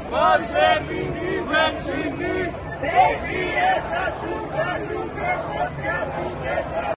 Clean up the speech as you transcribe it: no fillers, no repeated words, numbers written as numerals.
μαζεύει η βενζίνη, πρεσβεία θα σου βάλουνε φωτιά.